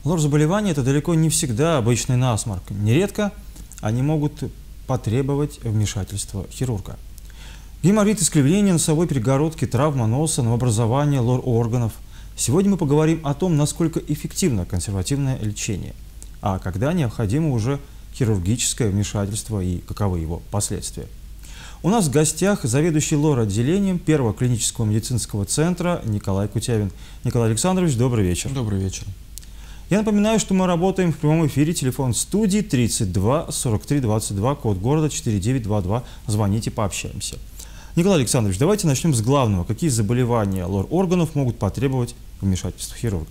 Лор-заболевания – это далеко не всегда обычный насморк. Нередко они могут потребовать вмешательства хирурга. Геморрит, искривление носовой перегородки, травма носа, новообразование лор-органов. Сегодня мы поговорим о том, насколько эффективно консервативное лечение, а когда необходимо уже хирургическое вмешательство и каковы его последствия. У нас в гостях заведующий лор-отделением Первого клинического медицинского центра Николай Кутявин. Николай Александрович, добрый вечер. Добрый вечер. Я напоминаю, что мы работаем в прямом эфире. Телефон студии 32 43 22, код города 4922. Звоните, пообщаемся. Николай Александрович, давайте начнем с главного. Какие заболевания лор-органов могут потребовать вмешательства хирурга?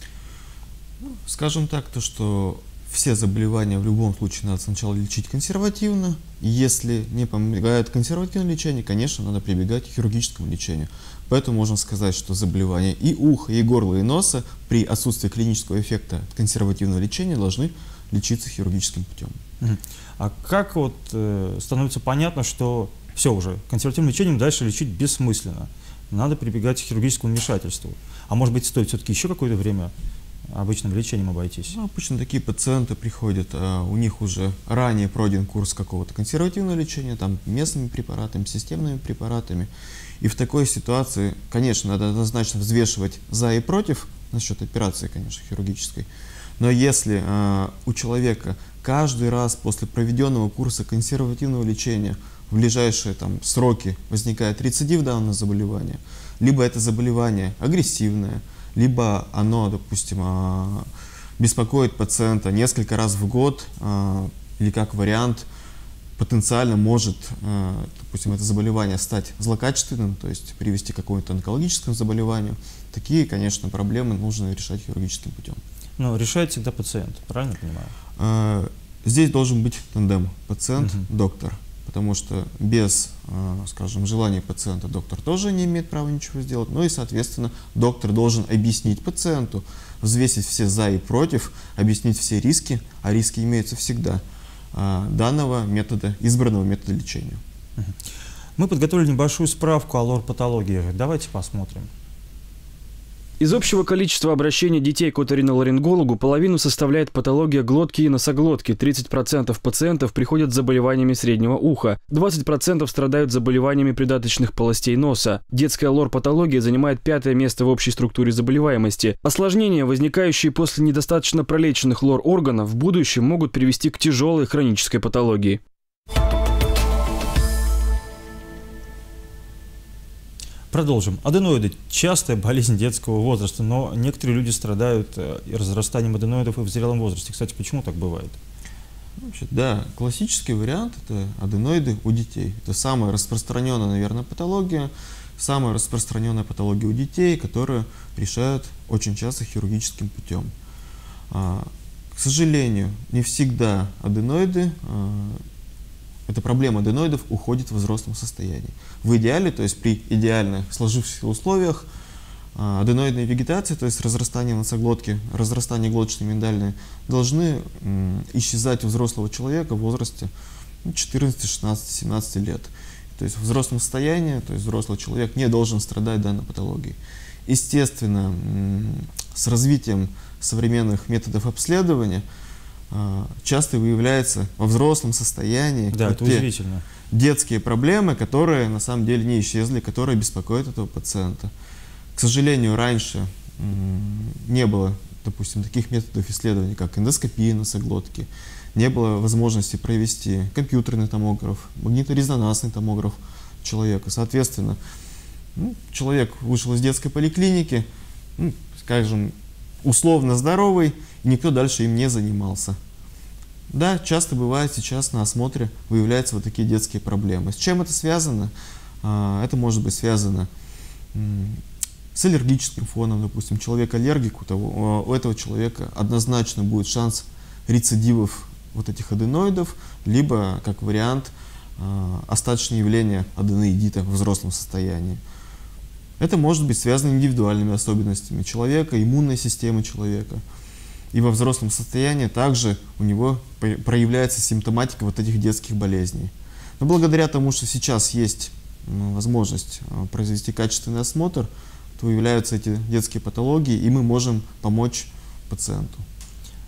Скажем так, что все заболевания в любом случае надо сначала лечить консервативно. Если не помогает консервативное лечение, конечно, надо прибегать к хирургическому лечению. Поэтому можно сказать, что заболевания и уха, и горла, и носа при отсутствии клинического эффекта консервативного лечения должны лечиться хирургическим путем. А как становится понятно, что все уже, консервативным лечением дальше лечить бессмысленно? Надо прибегать к хирургическому вмешательству. А может быть, стоит все-таки еще какое-то время обычным лечением обойтись? Обычно такие пациенты приходят, у них уже ранее пройден курс какого-то консервативного лечения, там местными препаратами, системными препаратами. И в такой ситуации, конечно, надо однозначно взвешивать за и против насчет операции, конечно, хирургической. Но если у человека каждый раз после проведенного курса консервативного лечения в ближайшие сроки возникает рецидив данного заболевания, либо это заболевание агрессивное, либо оно, допустим, беспокоит пациента несколько раз в год, или как вариант потенциально может, допустим, это заболевание стать злокачественным, то есть привести к какому-то онкологическому заболеванию, такие, конечно, проблемы нужно решать хирургическим путем. Но решает всегда пациент, правильно понимаю? Здесь должен быть тандем пациент-доктор. Потому что без, скажем, желания пациента доктор тоже не имеет права ничего сделать. Ну и, соответственно, доктор должен объяснить пациенту, взвесить все за и против, объяснить все риски, а риски имеются всегда, данного метода, избранного метода лечения. Мы подготовили небольшую справку о лор-патологиях. Давайте посмотрим. Из общего количества обращений детей к оториноларингологу половину составляет патология глотки и носоглотки, 30% пациентов приходят с заболеваниями среднего уха, 20% страдают заболеваниями придаточных полостей носа. Детская лор-патология занимает 5-е место в общей структуре заболеваемости. Осложнения, возникающие после недостаточно пролеченных лор-органов, в будущем могут привести к тяжелой хронической патологии. Продолжим. Аденоиды – частая болезнь детского возраста, но некоторые люди страдают разрастанием аденоидов и в зрелом возрасте. Кстати, почему так бывает? Да, классический вариант – это аденоиды у детей. Это самая распространенная, наверное, патология, самая распространенная патология у детей, которую решают очень часто хирургическим путем. К сожалению, не всегда аденоиды, эта проблема аденоидов уходит в взрослом состоянии. В идеале, то есть при идеально сложившихся условиях, аденоидная вегетация, то есть разрастание носоглотки, разрастание глоточно-миндальное, должны исчезать у взрослого человека в возрасте 14, 16, 17 лет. То есть в взрослом состоянии, то есть взрослый человек не должен страдать данной патологией. Естественно, с развитием современных методов обследования часто выявляется во взрослом состоянии детские проблемы, которые на самом деле не исчезли, которые беспокоят этого пациента. К сожалению, раньше не было, допустим, таких методов исследования, как эндоскопия носоглотки, не было возможности провести компьютерный томограф, магниторезонансный томограф человека. Соответственно, человек вышел из детской поликлиники, скажем, условно здоровый, и никто дальше им не занимался. Да, часто бывает сейчас на осмотре выявляются вот такие детские проблемы. С чем это связано? Это может быть связано с аллергическим фоном, допустим, человек аллергик, у этого человека однозначно будет шанс рецидивов вот этих аденоидов, либо, как вариант, остаточные явления аденоидита в взрослом состоянии. Это может быть связано с индивидуальными особенностями человека, иммунной системы человека. И во взрослом состоянии также у него проявляется симптоматика вот этих детских болезней. Но благодаря тому, что сейчас есть возможность произвести качественный осмотр, то выявляются эти детские патологии, и мы можем помочь пациенту.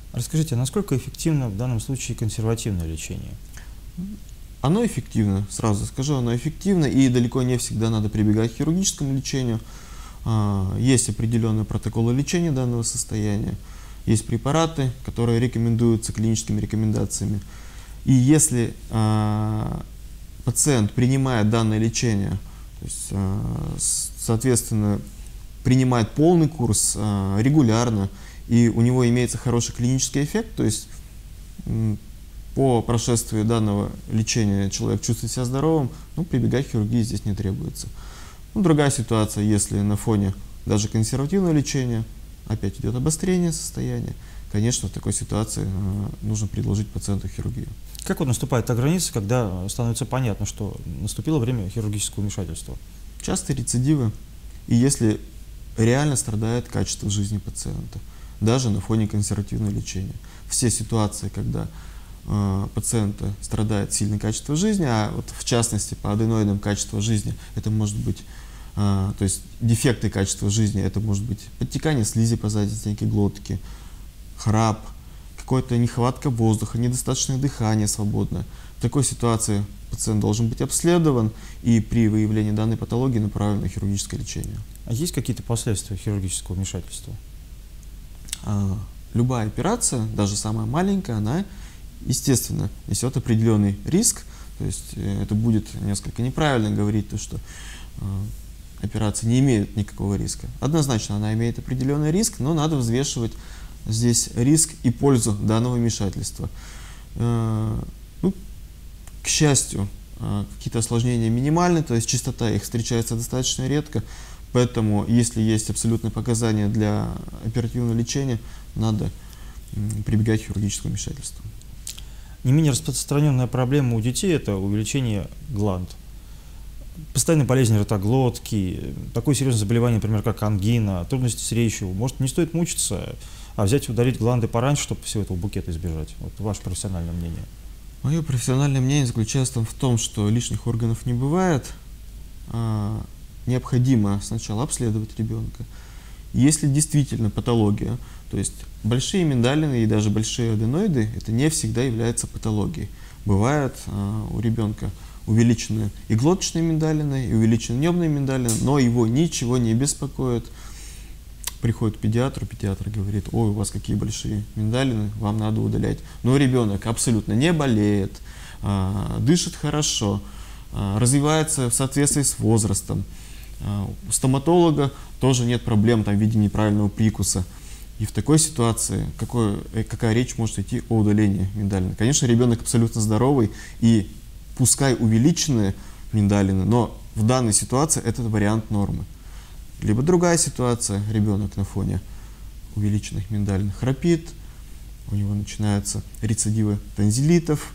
Расскажите, а насколько эффективно в данном случае консервативное лечение? Оно эффективно, сразу скажу, оно эффективно, и далеко не всегда надо прибегать к хирургическому лечению. Есть определенные протоколы лечения данного состояния, есть препараты, которые рекомендуются клиническими рекомендациями. И если пациент принимает данное лечение, то есть, соответственно, принимает полный курс регулярно, и у него имеется хороший клинический эффект, то есть по прошествии данного лечения человек чувствует себя здоровым, прибегать к хирургии здесь не требуется. Другая ситуация, если на фоне даже консервативного лечения опять идет обострение состояния, конечно, в такой ситуации нужно предложить пациенту хирургию. Как вот наступает та граница, когда становится понятно, что наступило время хирургического вмешательства? Часто рецидивы, и если реально страдает качество жизни пациента, даже на фоне консервативного лечения. Все ситуации, когда пациента страдает сильное качество жизни, а вот в частности по аденоидам качество жизни, это может быть, то есть дефекты качества жизни, это может быть подтекание слизи по задней стенке глотки, храп, какая-то нехватка воздуха, недостаточное дыхание свободное. В такой ситуации пациент должен быть обследован и при выявлении данной патологии направлен на хирургическое лечение. А есть какие-то последствия хирургического вмешательства? Любая операция, даже самая маленькая, она, естественно, несет определенный риск. То есть это будет несколько неправильно говорить, то, что операция не имеет никакого риска. Однозначно она имеет определенный риск, но надо взвешивать здесь риск и пользу данного вмешательства. К счастью, какие-то осложнения минимальны, то есть частота их встречается достаточно редко, поэтому если есть абсолютные показания для оперативного лечения, надо прибегать к хирургическому вмешательству. Не менее распространенная проблема у детей – это увеличение гланд. Постоянные болезни ротоглотки, такое серьезное заболевание, например, как ангина, трудности с речью. Может, не стоит мучиться, а взять и удалить гланды пораньше, чтобы всего этого букета избежать? Вот ваше профессиональное мнение. Мое профессиональное мнение заключается в том, что лишних органов не бывает. Необходимо сначала обследовать ребенка. Если действительно патология, то есть большие миндалины и даже большие аденоиды, это не всегда является патологией. Бывает у ребенка увеличены и глоточные миндалины, и увеличены небные миндалины, но его ничего не беспокоит. Приходит к педиатру, педиатр говорит: ой, у вас какие большие миндалины, вам надо удалять. Но ребенок абсолютно не болеет, дышит хорошо, развивается в соответствии с возрастом. У стоматолога тоже нет проблем в виде неправильного прикуса. И в такой ситуации какая речь может идти о удалении миндалин? Конечно, ребенок абсолютно здоровый, и пускай увеличенные миндалины, но в данной ситуации это вариант нормы. Либо другая ситуация, ребенок на фоне увеличенных миндалин храпит, у него начинаются рецидивы тонзиллитов,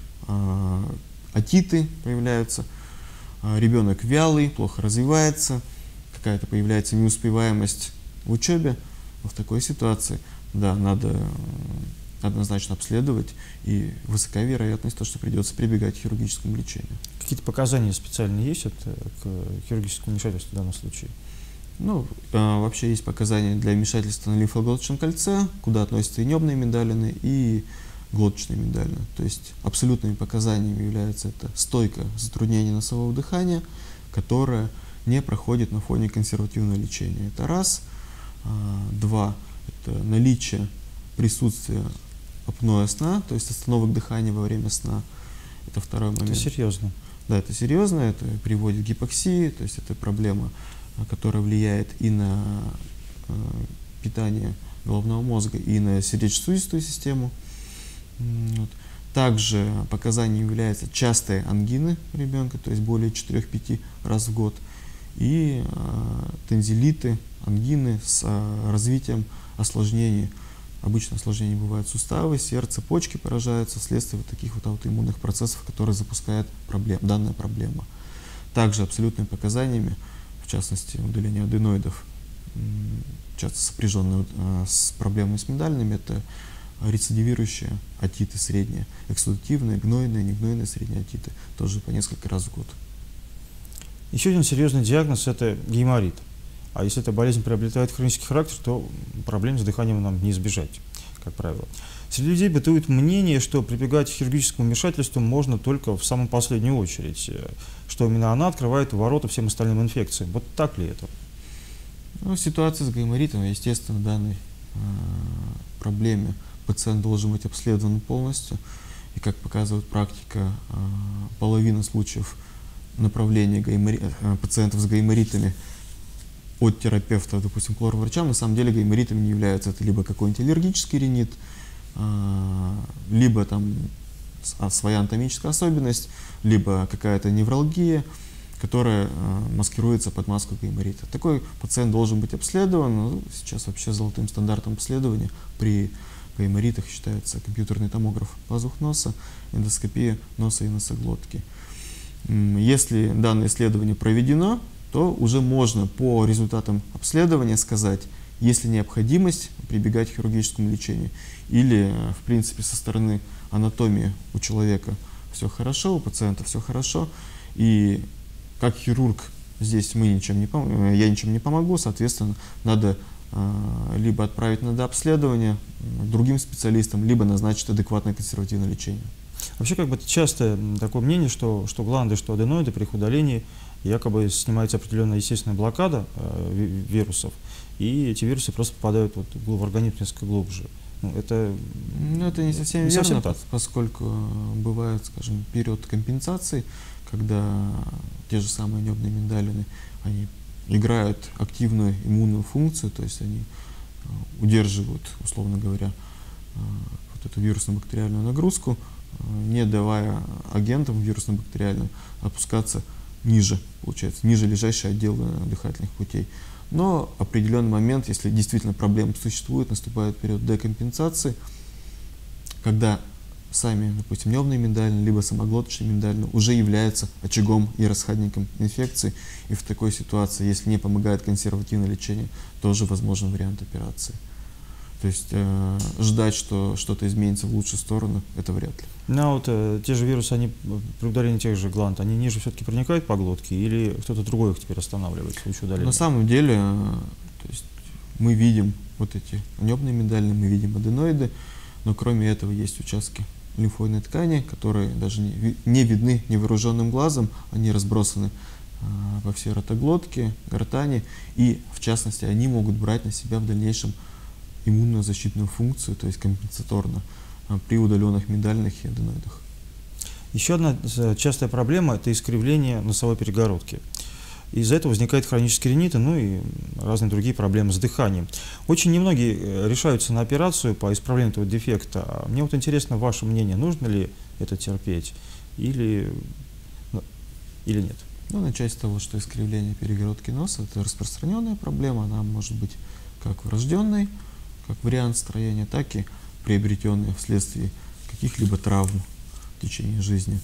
отиты появляются, ребенок вялый, плохо развивается, какая-то появляется неуспеваемость в учебе. В такой ситуации, да, надо однозначно обследовать, и высока вероятность, что придется прибегать к хирургическому лечению. Какие-то показания специальные есть к хирургическому вмешательству в данном случае? Вообще есть показания для вмешательства на лимфоглоточном кольце, куда относятся и небные миндалины, и глоточные миндалины. То есть абсолютными показаниями является это стойкое затруднение носового дыхания, которое не проходит на фоне консервативного лечения. Это раз. Два. Это наличие присутствия апноэ сна, то есть остановок дыхания во время сна. Это второй момент. Это серьезно. Да, это серьезно, это приводит к гипоксии, то есть это проблема, которая влияет и на питание головного мозга, и на сердечно-сосудистую систему. Также показанием являются частые ангины у ребенка, то есть более 4-5 раз в год, и тонзиллиты, ангины с развитием осложнений. Обычно осложнения бывают суставы, сердце, почки поражаются вследствие таких аутоиммунных процессов, которые запускает данная проблема. Также абсолютными показаниями, в частности удаление аденоидов, часто сопряженные с проблемами с миндалинами, это рецидивирующие отиты средние, эксудативные, гнойные, негнойные средние отиты, тоже по несколько раз в год. Еще один серьезный диагноз – это гайморит. А если эта болезнь приобретает хронический характер, то проблем с дыханием нам не избежать. как правило. Среди людей бытует мнение, что прибегать к хирургическому вмешательству можно только в самую последнюю очередь, что именно она открывает ворота всем остальным инфекциям. Вот так ли это? Ну, ситуация с гайморитом, естественно, в данной проблеме пациент должен быть обследован полностью. И, как показывает практика, половина случаев направления пациентов с гайморитами от терапевта, допустим, к лор-врачам, на самом деле гайморитами не являются. Это либо какой-нибудь аллергический ринит, либо там своя анатомическая особенность, либо какая-то невралгия, которая маскируется под маску гайморита. Такой пациент должен быть обследован. Ну, сейчас вообще золотым стандартом обследования при гайморитах считается компьютерный томограф пазух носа, эндоскопия носа и носоглотки. Если данное исследование проведено, то уже можно по результатам обследования сказать, есть ли необходимость прибегать к хирургическому лечению. Или, в принципе, со стороны анатомии у человека все хорошо, у пациента все хорошо. И как хирург здесь я ничем не помогу, соответственно, надо либо отправить на дообследование к другим специалистам, либо назначить адекватное консервативное лечение. Вообще, как бы часто такое мнение, что гланды, что аденоиды при их удалении якобы снимается определенная естественная блокада вирусов, и эти вирусы просто попадают в организм несколько глубже. Это не совсем не верно, совсем так. Поскольку бывает, скажем, период компенсации, когда те же самые небные миндалины, они играют активную иммунную функцию, то есть они удерживают, условно говоря, вот эту вирусно-бактериальную нагрузку, не давая агентам вирусно-бактериальным опускаться ниже, получается, ниже лежащие отделы дыхательных путей. Но в определенный момент, если действительно проблема существует, наступает период декомпенсации, когда сами, допустим, небные миндалины, либо самоглоточные миндалины уже являются очагом и расходником инфекции. И в такой ситуации, если не помогает консервативное лечение, тоже возможен вариант операции. То есть ждать, что что-то изменится в лучшую сторону, это вряд ли. Ну, те же вирусы, они при удалении тех же гланд, они ниже все-таки проникают по глотке, или кто-то другой их теперь останавливает в случае удаления? На самом деле, то есть мы видим вот эти небные миндалины, мы видим аденоиды, но кроме этого есть участки лимфоидной ткани, которые даже не видны невооруженным глазом, они разбросаны по всей ротоглотке, гортани, и в частности они могут брать на себя в дальнейшем иммунную защитную функцию, то есть компенсаторно, при удаленных миндалинах и аденоидах. Еще одна частая проблема – это искривление носовой перегородки. Из-за этого возникают хронические риниты, ну и разные другие проблемы с дыханием. Очень немногие решаются на операцию по исправлению этого дефекта. Мне вот интересно ваше мнение, нужно ли это терпеть или нет? Ну, начать с того, что искривление перегородки носа – это распространенная проблема, она может быть как врожденной, как вариант строения, так и приобретенной вследствие каких-либо травм в течение жизни.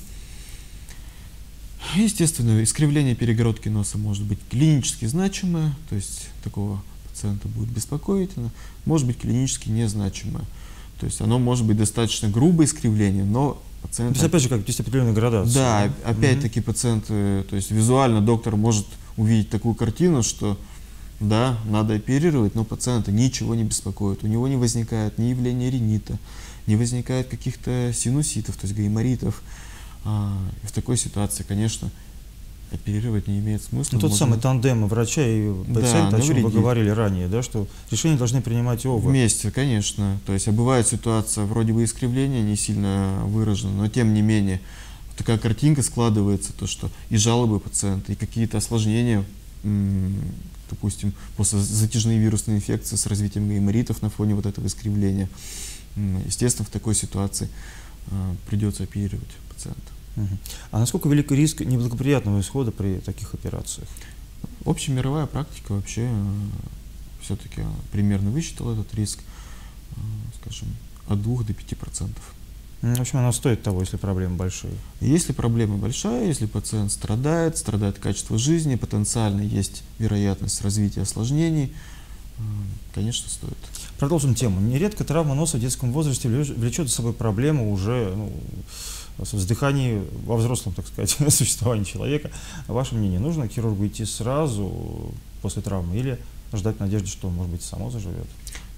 Естественно, искривление перегородки носа может быть клинически значимое, то есть такого пациента будет беспокоительно, может быть клинически незначимое. То есть оно может быть достаточно грубое искривление, но пациент... То есть опять же, как есть определенная градация. Да, опять-таки пациенты, то есть визуально доктор может увидеть такую картину, что да, надо оперировать, но пациента ничего не беспокоит, у него не возникает ни явления ринита, не возникает каких-то синуситов, то есть гайморитов. И в такой ситуации, конечно, оперировать не имеет смысла. Тот самый тандем врача и пациента, о чем вы говорили ранее, да, что решения должны принимать оба. Вместе, конечно. То есть, бывает ситуация, вроде бы искривление не сильно выражено, но тем не менее такая картинка складывается, то что и жалобы пациента, и какие-то осложнения, допустим, после затяжной вирусной инфекции с развитием гайморитов на фоне вот этого искривления. Естественно, в такой ситуации придется оперировать пациента. А насколько велик риск неблагоприятного исхода при таких операциях? Общемировая практика вообще все-таки примерно высчитала этот риск, скажем, от 2 до 5%. В общем, она стоит того, если проблемы большие. Если проблема большая, если пациент страдает качество жизни, потенциально есть вероятность развития осложнений, конечно, стоит. Продолжим тему. Нередко травма носа в детском возрасте влечет за собой проблему уже с дыханием во взрослом, так сказать, существовании человека. Ваше мнение, нужно к хирургу идти сразу после травмы или ждать надежды, что, может быть, само заживет?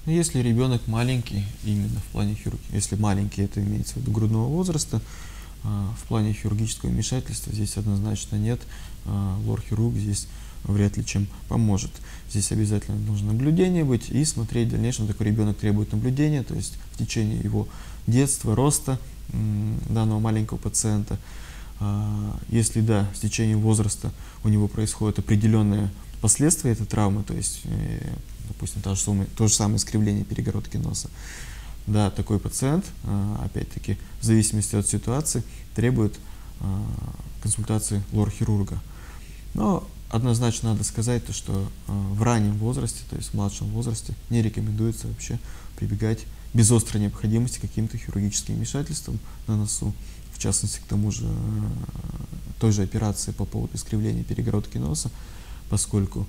Но если ребенок маленький, именно в плане хирургии, если маленький, это имеется в виду грудного возраста, в плане хирургического вмешательства здесь однозначно нет. Лор-хирург здесь вряд ли чем поможет. Здесь обязательно нужно наблюдение быть и смотреть в дальнейшем. Такой ребенок требует наблюдения, то есть в течение его детства, роста данного маленького пациента. Если да, с течением возраста у него происходят определенные последствия этой травмы, то есть, допустим, то же самое искривление перегородки носа, да, такой пациент, опять-таки, в зависимости от ситуации, требует консультации лор-хирурга. Но однозначно надо сказать, что в раннем возрасте, то есть в младшем возрасте, не рекомендуется вообще прибегать без острой необходимости к каким-то хирургическим вмешательствам на носу. В частности, к тому же, той же операции по поводу искривления перегородки носа, поскольку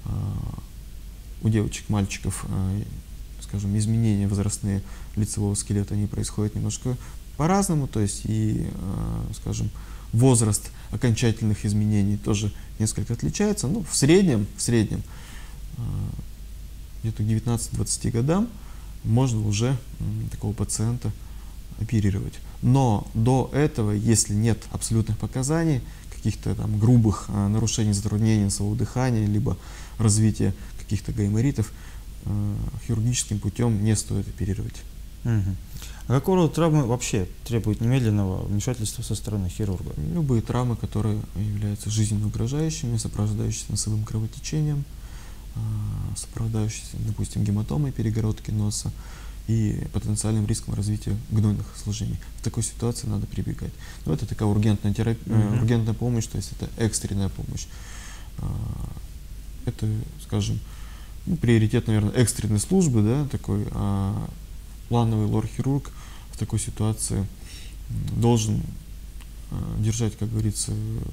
у девочек, мальчиков, скажем, изменения возрастные лицевого скелета, они происходят немножко по-разному, то есть и, скажем, возраст окончательных изменений тоже несколько отличается. Ну, в среднем где-то к 19-20 годам можно уже такого пациента оперировать. Но до этого, если нет абсолютных показаний, каких-то там грубых нарушений, затруднений носового дыхания, либо развития каких-то гайморитов, хирургическим путем не стоит оперировать. А какого рода травмы вообще требуют немедленного вмешательства со стороны хирурга? Любые травмы, которые являются жизненно угрожающими, сопровождающиеся носовым кровотечением, сопровождающиеся, допустим, гематомой перегородки носа и потенциальным риском развития гнойных осложнений. В такой ситуации надо прибегать. Но это такая ургентная ургентная помощь, то есть это экстренная помощь. Это, скажем, приоритет, наверное, экстренной службы, да, такой, плановый лор-хирург в такой ситуации должен держать, как говорится,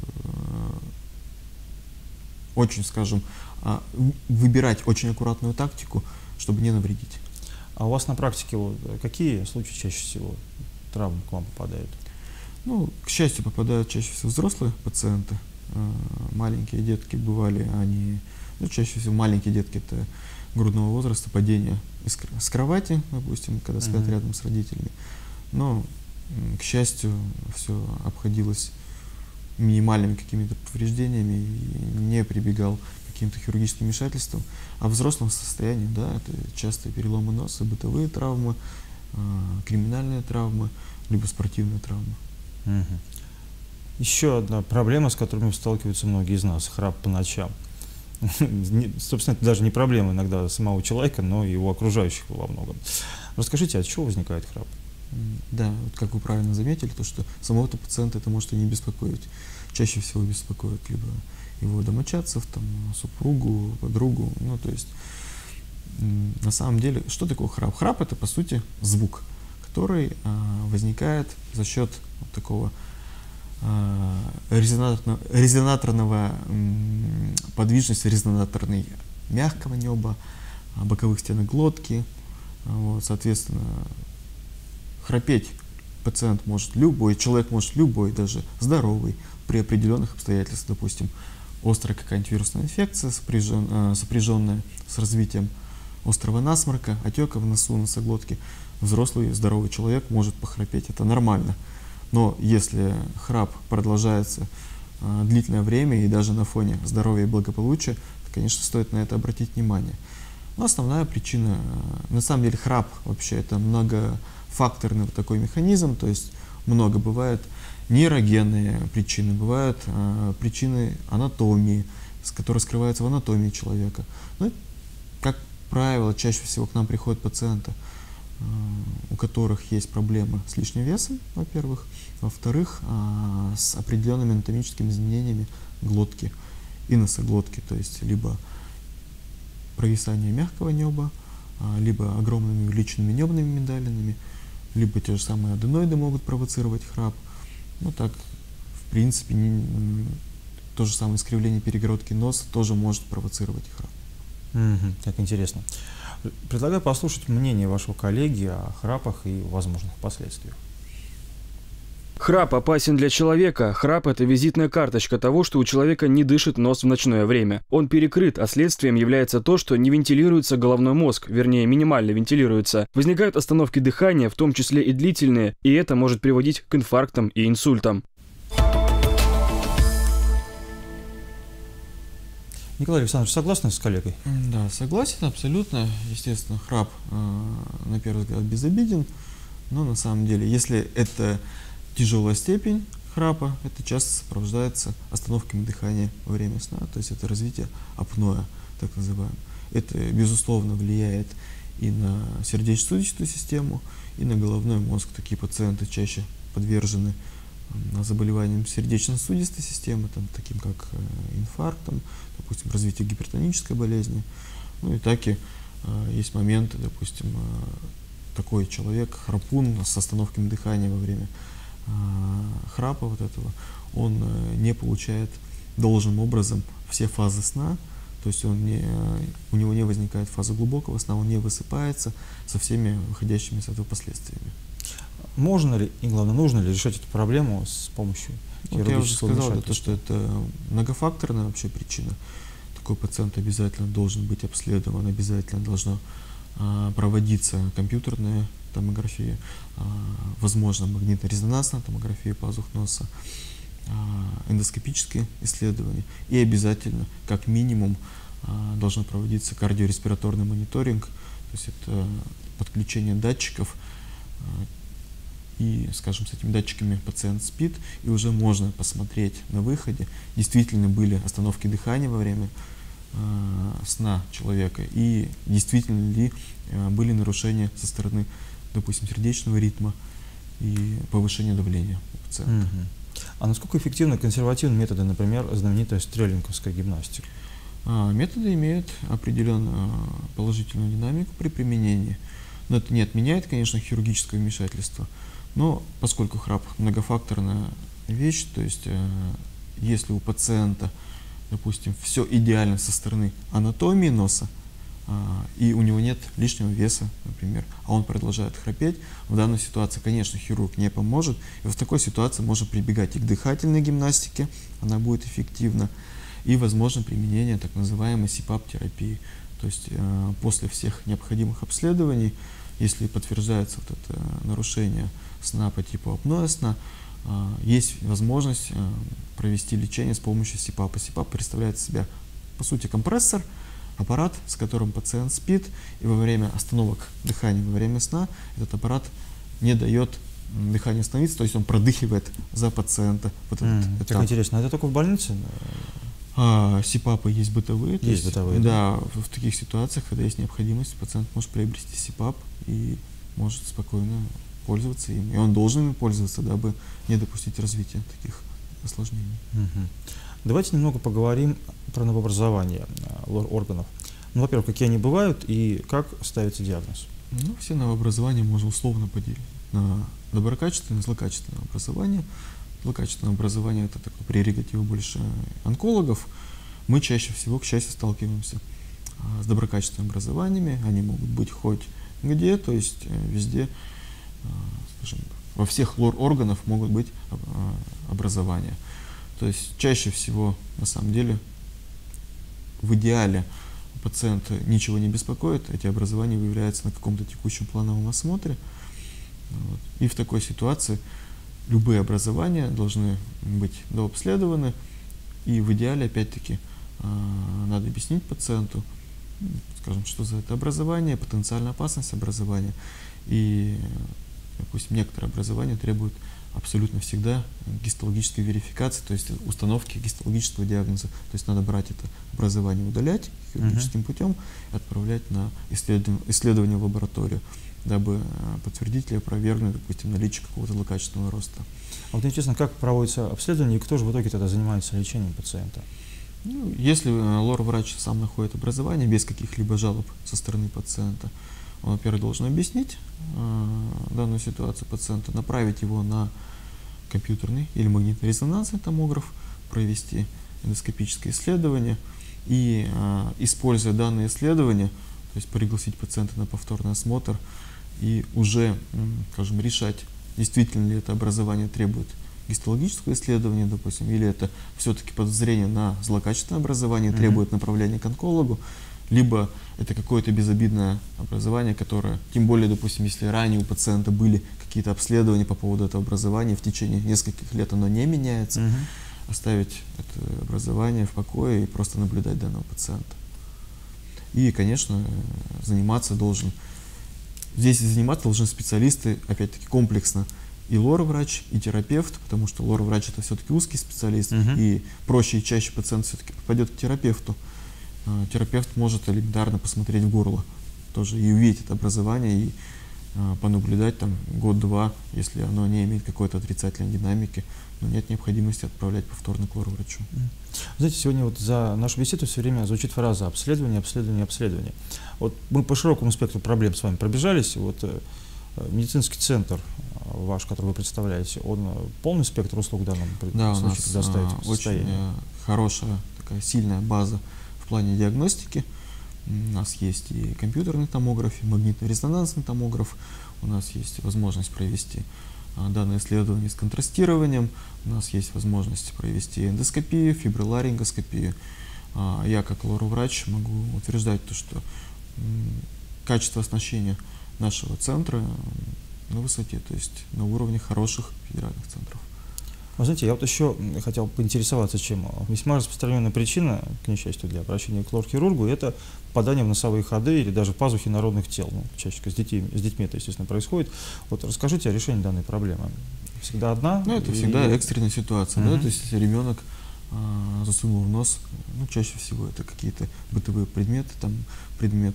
очень, скажем, выбирать очень аккуратную тактику, чтобы не навредить. А у вас на практике какие случаи чаще всего травмы к вам попадают? Ну, к счастью, попадают чаще всего взрослые пациенты. Маленькие детки бывали, они, ну, чаще всего маленькие детки — это грудного возраста, падение с кровати, допустим, когда спят рядом с родителями. Но, к счастью, все обходилось минимальными какими-то повреждениями и не прибегал к каким-то хирургическим вмешательствам. А в взрослом состоянии, да, это частые переломы носа, бытовые травмы, криминальные травмы, либо спортивные травмы. Еще одна проблема, с которой сталкиваются многие из нас — храп по ночам. Собственно, это даже не проблема иногда самого человека, но и его окружающих во многом. Расскажите, от чего возникает храп? Да, вот как вы правильно заметили, то, что самого-то пациента это может и не беспокоить. Чаще всего беспокоит либо его домочадцев, там, супругу, подругу. Ну, то есть, на самом деле, что такое храп? Храп — это, по сути, звук, который возникает за счет вот такого резонаторного подвижности, резонаторной мягкого неба, боковых стенок глотки. Вот, соответственно, храпеть пациент может любой, человек может любой, даже здоровый, при определенных обстоятельствах, допустим, острая какая-нибудь вирусная инфекция, сопряженная с развитием острого насморка, отека в носу, носоглотке. Взрослый здоровый человек может похрапеть, это нормально. Но если храп продолжается длительное время и даже на фоне здоровья и благополучия, то, конечно, стоит на это обратить внимание. Но основная причина, на самом деле, храп вообще это многофакторный вот такой механизм, то есть много бывает нейрогенные причины, бывают причины анатомии, которые скрываются в анатомии человека. Ну, как правило, чаще всего к нам приходят пациенты, у которых есть проблемы с лишним весом, во-первых, во-вторых, с определенными анатомическими изменениями глотки и носоглотки, то есть либо провисание мягкого неба, либо огромными увеличенными небными миндалинами, либо те же самые аденоиды могут провоцировать храп. Ну так, в принципе, то же самое искривление перегородки носа тоже может провоцировать храп. Так интересно. Предлагаю послушать мнение вашего коллеги о храпах и возможных последствиях. Храп опасен для человека. Храп – это визитная карточка того, что у человека не дышит нос в ночное время. Он перекрыт, а следствием является то, что не вентилируется головной мозг, вернее, минимально вентилируется. Возникают остановки дыхания, в том числе и длительные, и это может приводить к инфарктам и инсультам. Николай Александрович, согласны с коллегой? Да, согласен абсолютно. Естественно, храп, на первый взгляд, безобиден, но на самом деле, если это тяжелая степень храпа, это часто сопровождается остановками дыхания во время сна, то есть это развитие апноэ, так называемое. Это, безусловно, влияет и на сердечно-сосудистую систему, и на головной мозг. Такие пациенты чаще подвержены заболеваниям сердечно-сосудистой системы, таким как инфарктом, допустим, развитие гипертонической болезни. Ну и так и есть моменты, допустим, такой человек, храпун с остановками дыхания во время храпа вот этого, он не получает должным образом все фазы сна, то есть у него не возникает фаза глубокого сна, он не высыпается со всеми выходящими с этого последствиями. Можно ли и, главное, нужно ли решать эту проблему с помощью хирургического вмешательства? Я уже сказал, что это многофакторная вообще причина. Такой пациент обязательно должен быть обследован, обязательно должна проводиться компьютерная томография, возможно, магнитно-резонансная томография пазух носа, эндоскопические исследования. И обязательно, как минимум, должен проводиться кардиореспираторный мониторинг, то есть это подключение датчиков, и, скажем, с этими датчиками пациент спит, и уже можно посмотреть на выходе, действительно были остановки дыхания во время сна человека, и действительно ли были нарушения со стороны, допустим, сердечного ритма и повышения давления у пациента. А насколько эффективны консервативные методы, например, знаменитая стреллинговская гимнастика? Методы имеют определенную положительную динамику при применении, но это не отменяет, конечно, хирургическое вмешательство. Но поскольку храп многофакторная вещь, то есть если у пациента, допустим, все идеально со стороны анатомии носа, и у него нет лишнего веса, например, а он продолжает храпеть, в данной ситуации, конечно, хирург не поможет. И в такой ситуации можно прибегать и к дыхательной гимнастике, она будет эффективна, и возможно применение так называемой СИПАП-терапии. То есть после всех необходимых обследований, если подтверждается вот это нарушение сна по типу апноэ сна, есть возможность провести лечение с помощью СИПАПа. СИПАП представляет из себя, по сути, компрессор, аппарат, с которым пациент спит, и во время остановок дыхания, во время сна, этот аппарат не дает дыханию остановиться, то есть он продыхивает за пациента. Вот этот Так этап. интересно, это только в больнице? СИПАПы есть бытовые. Есть бытовые, да. В таких ситуациях, когда есть необходимость, пациент может приобрести СИПАП и может спокойно пользоваться им. И он должен им пользоваться, дабы не допустить развития таких осложнений. Давайте немного поговорим про новообразование лор-органов. Ну, во-первых, какие они бывают и как ставится диагноз? Ну, все новообразования можно условно поделить на доброкачественное и злокачественное образование. Злокачественное образование — это такой прерогатив больше онкологов. Мы чаще всего, к счастью, сталкиваемся с доброкачественными образованиями. Они могут быть хоть где, то есть везде, скажем, во всех лор-органах могут быть образования. То есть чаще всего, на самом деле, в идеале пациента ничего не беспокоит, эти образования выявляются на каком-то текущем плановом осмотре. Вот. И в такой ситуации любые образования должны быть дообследованы, и в идеале, опять-таки, надо объяснить пациенту, скажем, что за это образование, потенциальная опасность образования. И, допустим, некоторые образования требуют абсолютно всегда гистологической верификации, то есть установки гистологического диагноза. То есть надо брать это образование, удалять хирургическим путем и отправлять на исследование в лабораторию, дабы подтвердить или опровергнуть, допустим, наличие какого-то злокачественного роста. А вот интересно, как проводится обследование и кто же в итоге тогда занимается лечением пациента? Ну, если лор-врач сам находит образование без каких-либо жалоб со стороны пациента, он, во-первых, должен объяснить данную ситуацию пациента, направить его на компьютерный или магнитно-резонансный томограф, провести эндоскопическое исследование и, используя данные исследования, то есть пригласить пациента на повторный осмотр и уже, скажем, решать действительно ли это образование требует гистологического исследования, допустим, или это все-таки подозрение на злокачественное образование, требует направления к онкологу, либо это какое-то безобидное образование, которое, тем более, допустим, если ранее у пациента были какие-то обследования по поводу этого образования, в течение нескольких лет оно не меняется, оставить это образование в покое и просто наблюдать данного пациента. И, конечно, здесь заниматься должны специалисты, опять-таки, комплексно, и лор-врач, и терапевт, потому что лор-врач это все-таки узкий специалист, и проще и чаще пациент все-таки попадет к терапевту. Терапевт может элементарно посмотреть в горло тоже и увидеть это образование, и понаблюдать там год-два, если оно не имеет какой-то отрицательной динамики, но нет необходимости отправлять повторно к лор-врачу. Знаете, сегодня вот за нашу беседу все время звучит фраза обследование, обследование, обследование. Вот мы по широкому спектру проблем с вами пробежались. Вот медицинский центр ваш, который вы представляете, он полный спектр услуг в данном случае предоставит? Очень хорошая, такая сильная база в плане диагностики. У нас есть и компьютерный томограф, и магнитно-резонансный томограф. У нас есть возможность провести данное исследование с контрастированием. У нас есть возможность провести эндоскопию, фибрилларингоскопию. Я, как лор-врач, могу утверждать то, что качество оснащения нашего центра на высоте, то есть на уровне хороших федеральных центров. Вы знаете, я вот еще хотел поинтересоваться, чем весьма распространенная причина, к несчастью, для обращения к лор-хирургу, это попадание в носовые ходы или даже пазухи народных тел. Ну, чаще всего с детьми это, естественно, происходит. Вот расскажите о решении данной проблемы. Всегда одна? Ну, это всегда экстренная ситуация, да, то есть если ребенок засунул в нос, ну, чаще всего это какие-то бытовые предметы, там предмет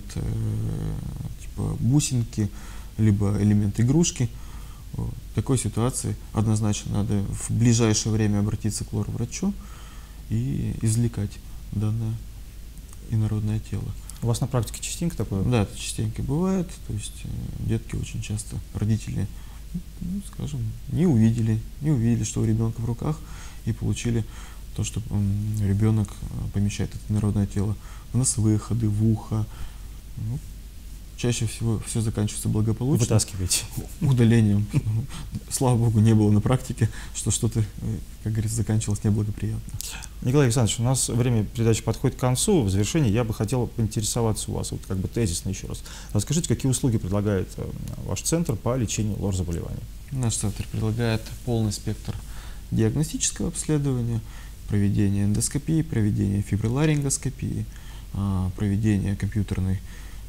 типа бусинки, либо элемент игрушки. В такой ситуации однозначно надо в ближайшее время обратиться к лор-врачу и извлекать данное инородное тело. У вас на практике частенько такое? Да, это частенько бывает. То есть детки очень часто, родители, ну, скажем, не увидели, что у ребенка в руках, и получили то, что ребенок помещает это инородное тело в носовые ходы, в ухо. Ну, чаще всего все заканчивается благополучно. Вытаскиваете. Удалением. Слава богу, не было на практике, что что-то, как говорится, заканчивалось неблагоприятно. Николай Александрович, у нас время передачи подходит к концу. В завершении я бы хотел поинтересоваться у вас, вот как бы тезисно еще раз. Расскажите, какие услуги предлагает ваш центр по лечению лор-заболеваний? Наш центр предлагает полный спектр диагностического обследования, проведение эндоскопии, проведение фибрилларингоскопии, проведение компьютерного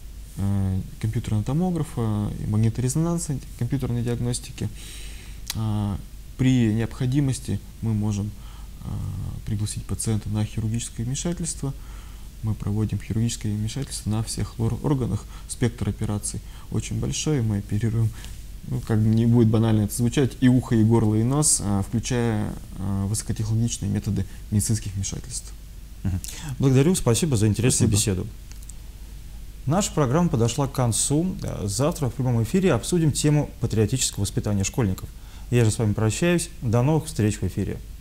томографа, магниторезонансной компьютерной диагностики. При необходимости мы можем пригласить пациента на хирургическое вмешательство. Мы проводим хирургическое вмешательство на всех органах. Спектр операций очень большой, мы оперируем, ну, как не будет банально это звучать, и ухо, и горло, и нос, включая высокотехнологичные методы медицинских вмешательств. Благодарю, спасибо за интересную беседу. Наша программа подошла к концу. Завтра в прямом эфире обсудим тему патриотического воспитания школьников. Я же с вами прощаюсь. До новых встреч в эфире.